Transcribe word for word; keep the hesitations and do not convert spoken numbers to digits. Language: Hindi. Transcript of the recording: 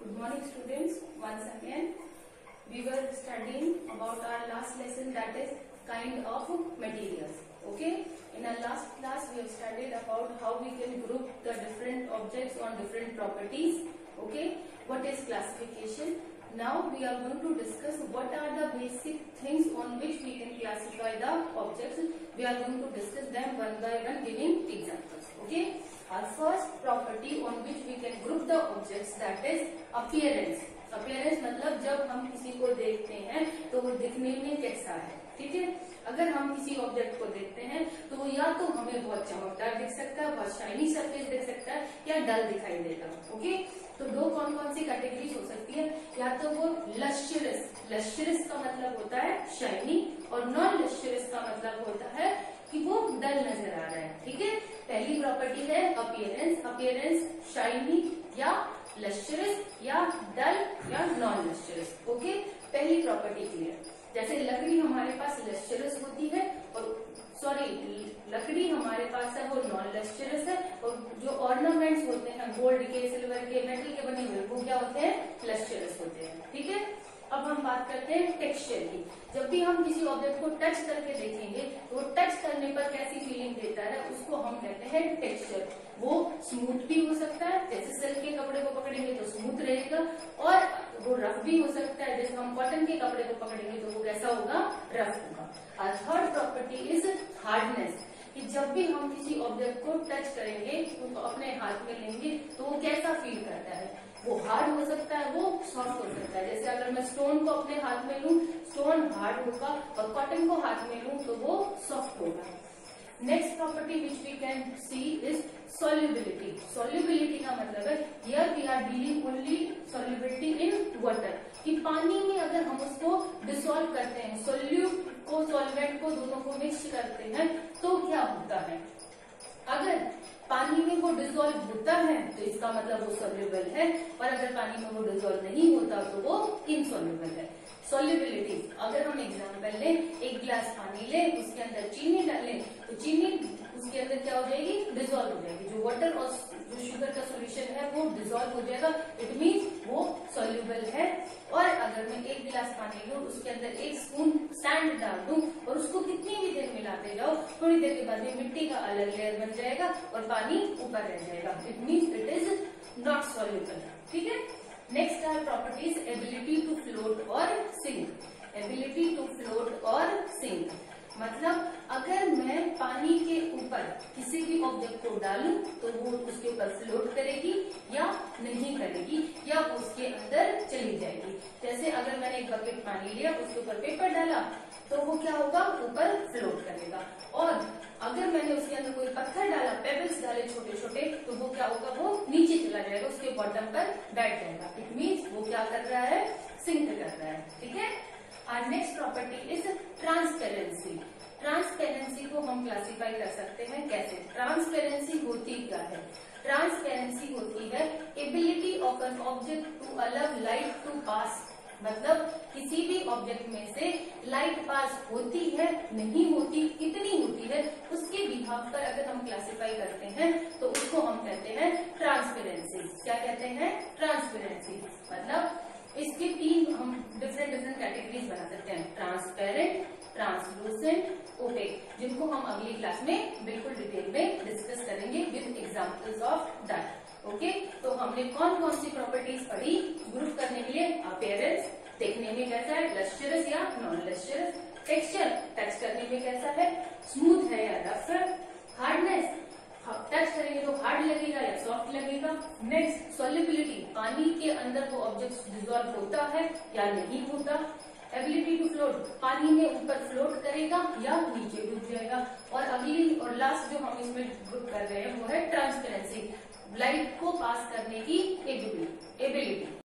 Good morning students. Once again we were studying about our last lesson, that is kind of materials. Okay, in our last class we have studied about how we can group the different objects on different properties. Okay, what is classification? Now we are going to discuss what are the basic things on which we can classify the objects. We are going to discuss them one by one, giving examples. Okay, our first property on which we can group the objects, that is appearance. Appearance मतलब जब हम किसी को देखते हैं तो वो दिखने में कैसा है. ठीक है, अगर हम किसी ऑब्जेक्ट को देखते हैं तो वो या तो हमें बहुत चमकदार दिख सकता है, बहुत शाइनी सरफेस दिख सकता है, या डल दिखाई देगा. ओके, तो दो कौन कौन सी कैटेगरीज हो सकती है. या तो वो लश्यरस, लश्यरस का मतलब होता है शाइनी, और नॉन लश्यरस का मतलब होता है कि वो डल नजर आ रहा है. ठीक है, पहली प्रॉपर्टी है अपीयरेंस. अपीयरेंस शाइनी या लश्यरस या डल या नॉन लश्यरस. ओके, पहली प्रॉपर्टी क्लियर. जैसे लकड़ी हमारे पास लश्यरस होती है, और सॉरी लकड़ी हमारे पास है वो नॉन लश्यरस है, और जो ऑर्नामेंट्स होते हैं गोल्ड के, सिल्वर के, मेटल के बने हुए वो क्या होते हैं, लश्यरस होते हैं. ठीक है, अब हम बात करते हैं टेक्सचर की. जब भी हम किसी ऑब्जेक्ट को टच करके देखेंगे तो वो टच करने पर कैसी फीलिंग देता है, उसको हम कहते हैं टेक्सचर. वो स्मूथ भी हो सकता है, जैसे सिल्क के कपड़े को पकड़ेंगे तो स्मूथ रहेगा, और वो रफ भी हो सकता है, जैसे हम कॉटन के कपड़े को पकड़ेंगे तो वो कैसा होगा, रफ होगा. और थर्ड प्रॉपर्टी इज हार्डनेस, कि जब भी हम किसी ऑब्जेक्ट को टच करेंगे तो अपने हाथ में लेंगे तो वो कैसा फील करता है. वो हार्ड हो सकता है, वो सॉफ्ट हो सकता है. जैसे अगर मैं स्टोन को अपने हाथ में लूं, स्टोन हार्ड होगा, और कॉटन को हाथ में लूं तो वो सॉफ्ट होगा. Next property which we can see is solubility. Solubility का मतलब है here we are dealing only solubility in water, कि पानी में अगर हम उसको डिसॉल्व करते हैं, सोल्यूट को सॉल्वेंट को दोनों को मिक्स करते हैं तो क्या होता है. अगर पानी में वो डिसॉल्व होता है तो इसका मतलब वो सोल्यूबल है, और अगर पानी में वो डिसॉल्व नहीं होता तो वो इनसोल्यूबल है. सॉल्युबिलिटी, अगर हम एग्जांपल लें, एक गिलास पानी लें, उसके अंदर चीनी डालें तो चीनी उसके अंदर क्या हो जाएगी, डिसॉल्व हो जाएगी. जो वाटर और जो शुगर का सॉल्यूशन है वो डिसॉल्व हो जाएगा, इट मीन्स वो सॉल्युबल है. और अगर मैं एक गिलास पानी लूं, उसके अंदर एक स्पून सैंड डाल दूं और उसको कितनी भी देर मिलाते जाओ, थोड़ी देर के बाद में मिट्टी का अलग लेयर बन जाएगा और पानी ऊपर रह जाएगा. It means it is not soluble. ठीक है, next are properties ability to float और सिंक. एबिलिटी टू फ्लोट और सिंक मतलब अगर मैं पानी के ऊपर किसी भी ऑब्जेक्ट को डालूं तो वो उसके ऊपर फ्लोट करेगी या नहीं करेगी, या उसके अंदर चली जाएगी. जैसे अगर मैंने एक बकेट पानी लिया, उसके ऊपर पेपर डाला तो वो क्या होगा, ऊपर फ्लोट करेगा. और अगर मैंने उसके अंदर कोई पत्थर डाला, पेबल्स डाले छोटे छोटे, तो वो क्या होगा, वो नीचे चला जाएगा, उसके बॉटम पर बैठ जाएगा. इट मीन्स वो क्या कर रहा है, सिंक कर रहा है. ठीक है, और next property is transparency. Transparency को हम क्लासिफाई कर सकते हैं कैसे. ट्रांसपेरेंसी होती क्या है, ट्रांसपेरेंसी होती है ability of an object to allow light to pass. मतलब किसी भी ऑब्जेक्ट में से लाइट पास होती है, नहीं होती, कितनी होती है, उसके बिहाफ पर अगर हम क्लासिफाई करते हैं तो उसको हम कहते हैं ट्रांसपेरेंसी. क्या कहते हैं, ट्रांसपेरेंसी. मतलब इसके तीन हम डिफरेंट डिफरेंट कैटेगरीज बना सकते हैं, ट्रांसपेरेंट, ट्रांसलूसेंट, ओपेक, जिनको हम अगली क्लास में बिल्कुल डिटेल में डिस्कस करेंगे with examples of that. Okay, तो हमने कौन कौन सी प्रॉपर्टीज पढ़ी ग्रुप करने के लिए. अपीयरेंस, देखने में कैसा है, लश्यरस या नॉन लश्यरस. टेक्सचर, टच करने में कैसा है, स्मूथ है या रफ है. हार्डनेस, टच करेंगे तो हार्ड लगेगा या सॉफ्ट लगेगा. नेक्स्ट सॉल्युबिलिटी, पानी के अंदर वो ऑब्जेक्ट डिसॉल्व होता है या नहीं होता. एबिलिटी टू फ्लोट, पानी में ऊपर फ्लोट करेगा या नीचे डूब जाएगा. और अगली और लास्ट जो हम इसमें ग्रुप कर रहे हैं वो है ट्रांसपेरेंसी, लाइट को पास करने की एबिलिटी.